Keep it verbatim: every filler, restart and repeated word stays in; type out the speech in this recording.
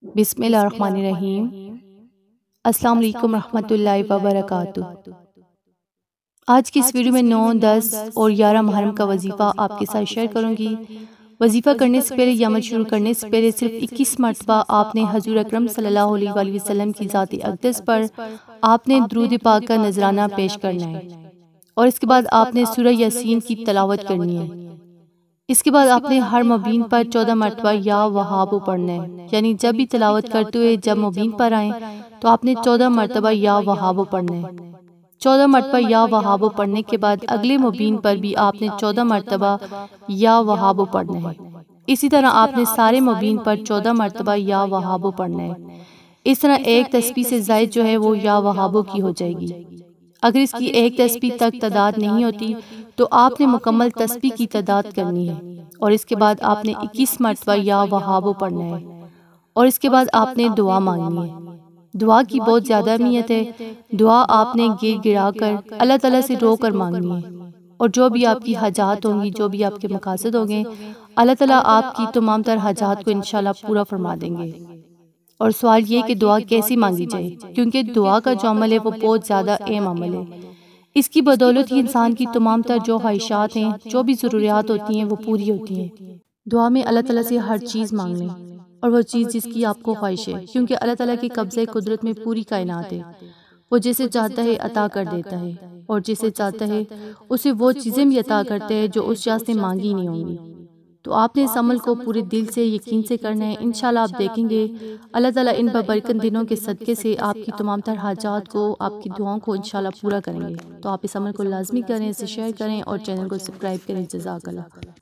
بسم اللہ الرحمن الرحیم۔ السلام علیکم ورحمۃ اللہ وبرکاتہ۔ آج کی اس ویڈیو میں نو دس اور گیارہ محرم کا وظیفہ آپ کے ساتھ شیئر کروں گی۔ وظیفہ کرنے سے پہلے یا عمل شروع کرنے سے پہلے صرف اکیس مرتبہ آپ نے حضور اکرم صلی اللہ علیہ وآلہ وسلم کی ذات اقدس پر آپ نے درود پاک کا نذرانہ پیش کرنا ہے، اور اس کے بعد آپ نے سورہ یاسین کی تلاوت کرنی ہے۔ اس کے بعد آپ نے ہر مبین پر چودہ مرتبہ یا وہاب پڑھنا ہے، یعنی جب بھی تلاوت کرتے ہوئے جب مبین پر آئیں تو آپ نے چودہ مرتبہ یا وہاب پڑھنا ہے۔ چودہ مرتبہ یا وہاب پڑھنے کے بعد اگلے مبین پر بھی آپ نے چودہ مرتبہ یا وہاب پڑھنا ہے۔ اسی طرح آپ نے سارے مبین پر چودہ مرتبہ یا وہاب پڑھنا ہے۔ اس طرح ایک تسبیح سے زائد جو ہے وہ یا وہابوں کی ہو جائے گی۔ اگر اس کی ایک تسبیح تک تعداد نہیں ہوتی تو آپ نے مکمل تسبیح کی تعداد کرنی ہے، اور اس کے بعد آپ نے اکیس مرتبہ یا وہاب پڑھنا ہے، اور اس کے بعد آپ نے دعا مانگنی ہے۔ دعا کی بہت زیادہ اہمیت ہے۔ دعا آپ نے گر گرا کر اللہ تعالیٰ سے رو کر مانگنی ہے، اور جو بھی آپ کی حاجات ہوں گی، جو بھی آپ کے مقاصد ہوں گے، اللہ تعالیٰ آپ کی تمام تر حاجات کو انشاءاللہ پورا فرما دیں گے۔ اور سوال یہ کہ دعا کیسی مانگی جائے، کیونکہ دعا کا جو عمل ہے وہ بہت زیادہ اہم عمل ہے۔ اس کی بدولت ہی انسان کی تمام تر جو خواہشات ہیں، جو بھی ضروریات ہوتی ہیں، وہ پوری ہوتی ہیں۔ دعا میں اللہ تعالیٰ سے ہر چیز مانگ لیں، اور وہ چیز جس کی آپ کو خواہش ہے، کیونکہ اللہ تعالیٰ کے قبضے قدرت میں پوری کائنات ہے۔ وہ جسے چاہتا ہے عطا کر دیتا ہے، اور جسے چاہتا ہے اسے وہ چیزیں بھی عطا کرتا ہے جو اس شخص نے مانگی نہیں ہوں گی۔ تو آپ نے اس عمل کو پورے دل سے یقین سے کرنا ہے۔ انشاءاللہ آپ دیکھیں گے اللہ تعالیٰ ان بابرکت دنوں کے صدقے سے آپ کی تمام تر حاجات کو، آپ کی دعاؤں کو انشاءاللہ پورا کریں گے۔ تو آپ اس عمل کو لازمی کریں، اسے شیئر کریں اور چینل کو سبسکرائب کریں۔ جزاک اللہ۔